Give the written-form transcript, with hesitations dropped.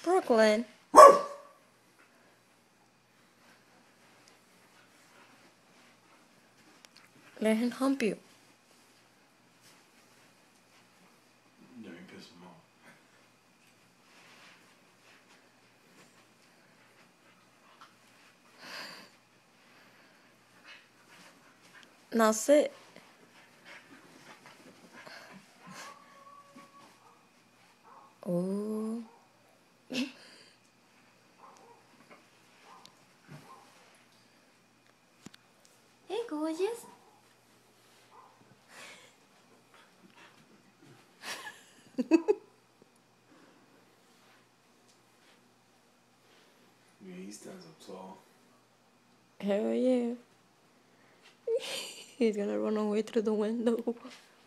Brooklyn. Let him hump you. No, you piss him off. Now sit. Oh. Hey, gorgeous. Yeah, he stands up tall. Hell yeah. He's gonna run away through the window.